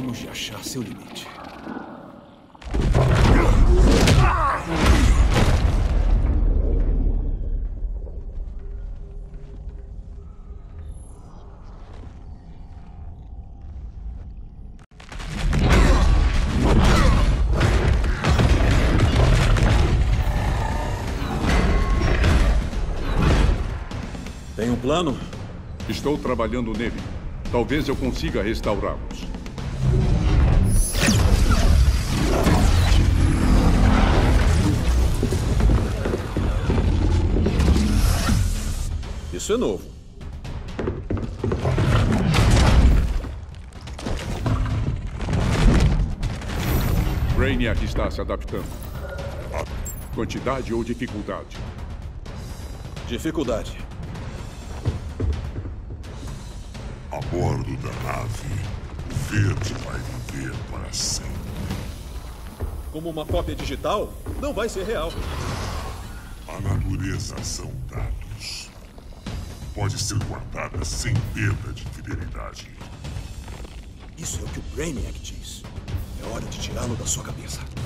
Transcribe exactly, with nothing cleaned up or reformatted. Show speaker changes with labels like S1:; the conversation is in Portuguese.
S1: longe de achar seu limite.
S2: Tem um plano?
S3: Estou trabalhando nele. Talvez eu consiga restaurá-los.
S2: Isso é novo.
S3: Brainiac está se adaptando. Quantidade ou dificuldade?
S2: Dificuldade.
S4: A bordo da nave, o verde vai viver para sempre.
S2: Como uma cópia digital, não vai ser real.
S4: A natureza são dados. Pode ser guardada sem perda de fidelidade.
S1: Isso é o que o Brainiac diz. É hora de tirá-lo da sua cabeça.